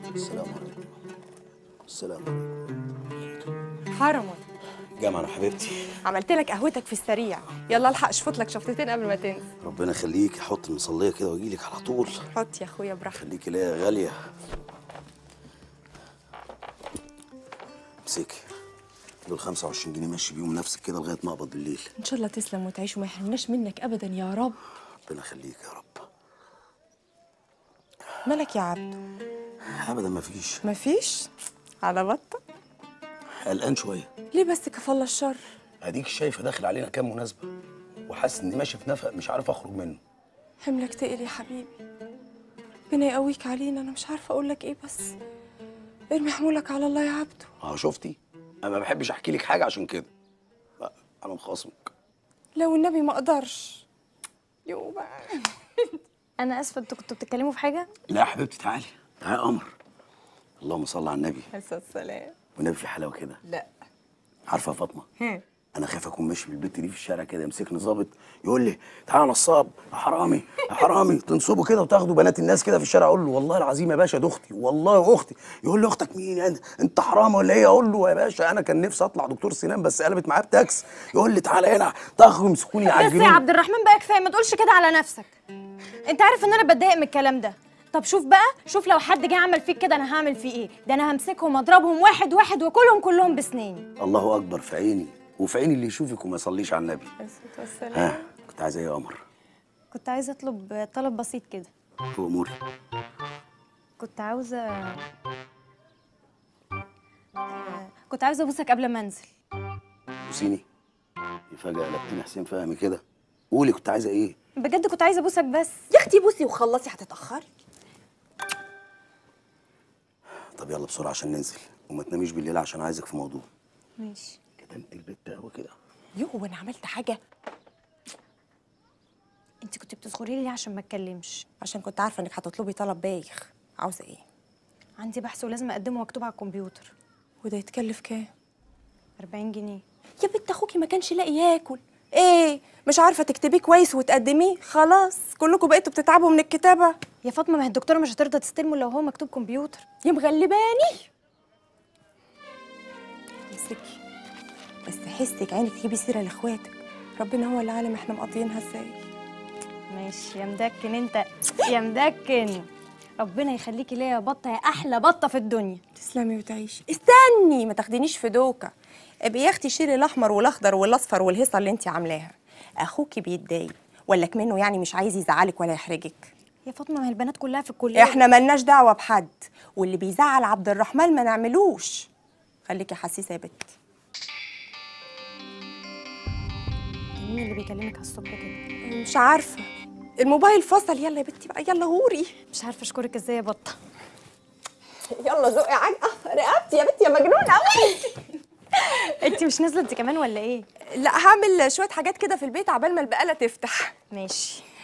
السلام عليكم. السلام عليكم. حرمت جمعنا حبيبتي. عملت لك قهوتك في السريع، يلا الحق اشفط لك شفطتين قبل ما تنسى. ربنا يخليكي، حط المصليه كده واجي لك على طول. حط يا اخويا براحتك. خليكي ليا يا غاليه. امسكي دول 25 جنيه، ماشي بيهم نفسك كده لغايه ما اقبض بالليل. ان شاء الله تسلم وتعيش وما يحرمناش منك ابدا يا رب. ربنا يخليك يا رب. مالك يا عبدو؟ ابدا مفيش. مفيش؟ على بطة؟ قلقان شويه. ليه بس كفالة الشر؟ اديك شايفه داخل علينا كام مناسبه وحاسس اني ماشي في نفق مش عارف اخرج منه. حملك تقل يا حبيبي، ربنا يقويك علينا. انا مش عارفه اقول لك ايه، بس ارمي حمولك على الله يا عبدو. شفتي؟ انا ما بحبش احكي لك حاجه عشان كده. لا انا مخاصمك. لو النبي ما اقدرش. يو بقى. انا اسفه، انتوا كنتوا بتتكلموا في حاجه؟ لا يا حبيبتي، تعالي تعالي يا قمر. اللهم صل على النبي. عليه الصلاه والسلام. والنبي في حلاوه كده. لا عارفه يا فاطمه، انا خايف اكون ماشي بالبت دي في الشارع كده يمسكني ظابط يقول لي تعالى يا نصاب يا حرامي يا حرامي، تنصبوا كده وتاخدوا بنات الناس كده في الشارع. اقول له والله العظيم يا باشا دي اختي، والله اختي. يقول لي اختك مين؟ انت حرامي ولا ايه؟ اقول له يا باشا انا كان نفسي اطلع دكتور سنان بس قلبت معايا بتاكس. يقول لي تعالى هنا، تاخدوا يمسكوني بس يعجنوني. يا عبد الرحمن بقى كفايه، ما تقولش كده على نفسك. انت عارف ان انا بتضايق من الكلام ده. طب شوف بقى، شوف لو حد جه عمل فيك كده انا هعمل فيه ايه. ده انا همسكهم اضربهم واحد واحد واكلهم كلهم بسنيني. الله اكبر، في عيني وفي عيني اللي يشوفك وما يصليش على النبي. عليه الصلاه والسلام. كنت عايزه ايه يا قمر؟ كنت عايزه اطلب طلب بسيط كده. في اموري. كنت عاوزه كنت عاوزه ابوسك قبل ما انزل. بوسيني؟ فجاه قلبتني حسين فهمي كده. قولي كنت عايزه ايه؟ بجد كنت عايزه ابوسك بس. يا اختي بوسي وخلصي، هتتاخري. طب يلا بسرعه عشان ننزل، وما تناميش بالليل عشان عايزك في موضوع. ماشي. كتمت البت قوي كده. هو انا عملت حاجه؟ انت كنت بتصغري لي ليه عشان ما اتكلمش؟ عشان كنت عارفه انك هتطلبي طلب بايخ. عاوزه ايه؟ عندي بحث ولازم اقدمه مكتوب على الكمبيوتر. وده يتكلف كام؟ 40 جنيه. يا بنت اخوكي ما كانش لاقي ياكل. ايه مش عارفه تكتبيه كويس وتقدميه؟ خلاص كلكم بقيتوا بتتعبوا من الكتابه. يا فاطمه، ما هي الدكتوره مش هترضى تستلمه لو هو مكتوب كمبيوتر. يا مغلباني. امسكي بس حسك عينك تجيبي سيره لاخواتك، ربنا هو اللي عالم احنا مقضيينها ازاي. ماشي يا مدكن انت، يا مدكن. ربنا يخليكي ليا يا بطه، يا احلى بطه في الدنيا. تسلمي وتعيشي. استني ما تاخدينيش في دوكه. ابقي يا اختي شيلي الاحمر والاخضر والاصفر والهيصه اللي انت عاملاها. اخوكي بيتضايق ولا كمنه يعني مش عايز يزعلك ولا يحرجك. يا فاطمه، ما هي البنات كلها في الكليه. احنا ملناش دعوه بحد، واللي بيزعل عبد الرحمن ما نعملوش. خليكي حسيسه يا بت. مين اللي بيكلمك على الصبح كده؟ مش عارفه، الموبايل فصل. يلا يا بنتي بقى، يلا غوري. مش عارفه اشكرك ازاي يا بطه. يلا زقي عجقه رقبتي يا بنتي يا مجنونه قوي. انت مش نازله انت كمان ولا ايه؟ لا هعمل شويه حاجات كده في البيت عبال ما البقاله تفتح. ماشي.